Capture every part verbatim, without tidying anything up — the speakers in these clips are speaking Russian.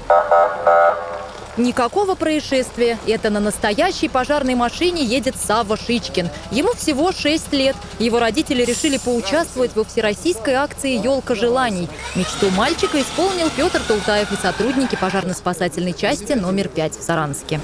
Никакого происшествия. Это на настоящей пожарной машине едет Савва Шичкин. Ему всего шесть лет. Его родители решили поучаствовать во всероссийской акции «Елка желаний». Мечту мальчика исполнил Петр Тултаев и сотрудники пожарно-спасательной части номер пять в Саранске.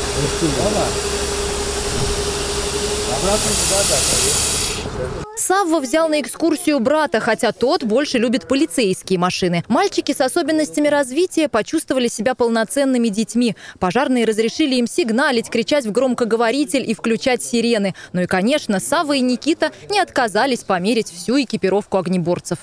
Савва взял на экскурсию брата, хотя тот больше любит полицейские машины. Мальчики с особенностями развития почувствовали себя полноценными детьми. Пожарные разрешили им сигналить, кричать в громкоговоритель и включать сирены. Ну и, конечно, Савва и Никита не отказались померить всю экипировку огнеборцев.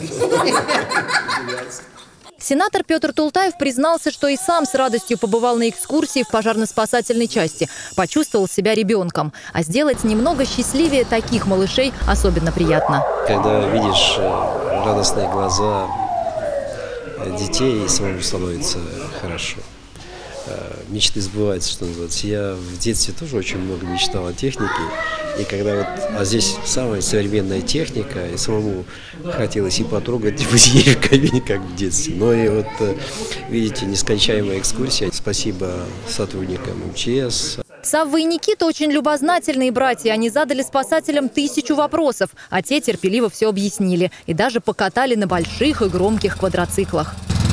Сенатор Петр Тултаев признался, что и сам с радостью побывал на экскурсии в пожарно-спасательной части. Почувствовал себя ребенком. А сделать немного счастливее таких малышей особенно приятно. Когда видишь радостные глаза детей, и самому становится хорошо. Мечты сбываются, что называется. Я в детстве тоже очень много мечтал о технике. И когда вот, а здесь самая современная техника, и самому хотелось и потрогать, и посидеть в кабине, как в детстве. Но и вот, видите, нескончаемая экскурсия. Спасибо сотрудникам эм че эс. Савва и Никита очень любознательные братья. Они задали спасателям тысячу вопросов, а те терпеливо все объяснили. И даже покатали на больших и громких квадроциклах.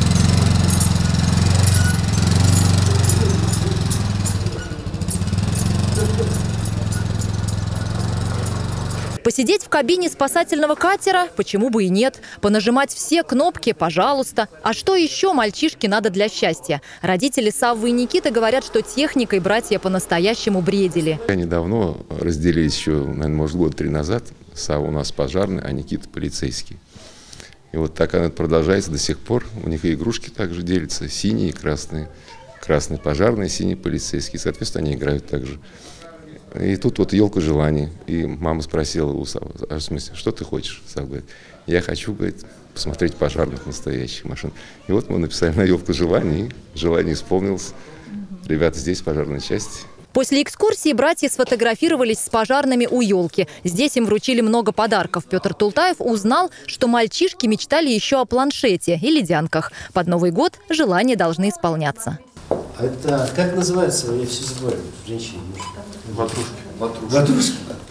Посидеть в кабине спасательного катера? Почему бы и нет? Понажимать все кнопки? Пожалуйста. А что еще мальчишке надо для счастья? Родители Саввы и Никиты говорят, что техникой братья по-настоящему бредили. Они давно разделились еще, наверное, может, год три назад. Савва у нас пожарный, а Никита полицейский. И вот так оно продолжается до сих пор. У них и игрушки также делятся. Синие и красные. Красный пожарный, синий полицейский. Соответственно, они играют также. И тут вот елка желаний. И мама спросила у Саввы, а в смысле, что ты хочешь? Савва говорит, я хочу, говорит, посмотреть пожарных настоящих машин. И вот мы написали на елку желаний, и желание исполнилось. Ребята здесь, в пожарной части. После экскурсии братья сфотографировались с пожарными у елки. Здесь им вручили много подарков. Петр Тултаев узнал, что мальчишки мечтали еще о планшете и ледянках. Под Новый год желания должны исполняться. А это как называется? Я все забываю. Женщины. Ватрушки. Ватрушки.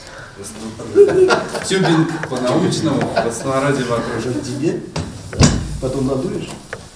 Тюбинг по-научному, в простонародье ватрушки. Тебе? Потом надуешь?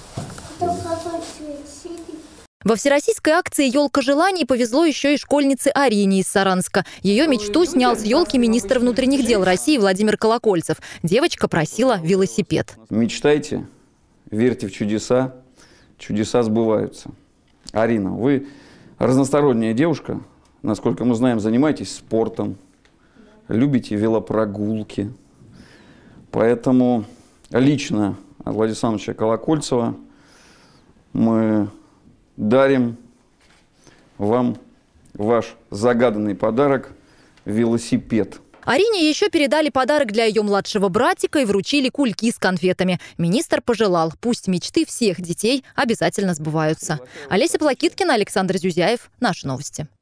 Во всероссийской акции «Елка желаний» повезло еще и школьнице Арине из Саранска. Ее мечту снял с елки министр внутренних дел России Владимир Колокольцев. Девочка просила велосипед. Мечтайте, верьте в чудеса, чудеса сбываются. Арина, вы разносторонняя девушка, насколько мы знаем, занимаетесь спортом, любите велопрогулки. Поэтому лично от Владимира Александровича Колокольцева мы дарим вам ваш загаданный подарок – велосипед. Арине еще передали подарок для ее младшего братика и вручили кульки с конфетами. Министр пожелал, пусть мечты всех детей обязательно сбываются. Олеся Плакиткина, Александр Зюзяев. Наши новости.